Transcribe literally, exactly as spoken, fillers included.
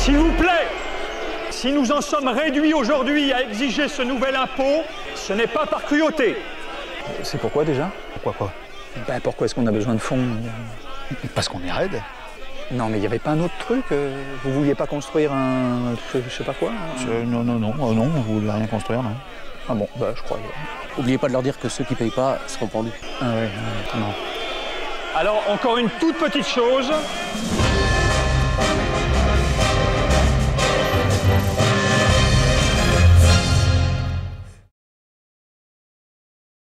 S'il vous plaît, si nous en sommes réduits aujourd'hui à exiger ce nouvel impôt, ce n'est pas par cruauté. C'est pourquoi déjà? Pourquoi quoi? Ben, pourquoi est-ce qu'on a besoin de fonds? Parce qu'on est raide. Non, mais il n'y avait pas un autre truc? Vous vouliez pas construire un... je, je sais pas quoi? Euh, non, non, non, euh, non, on voulait rien construire, non. Ah bon, bah je crois. N'oubliez pas de leur dire que ceux qui payent pas seront pendus. Ah ouais, ouais, non. Alors, encore une toute petite chose.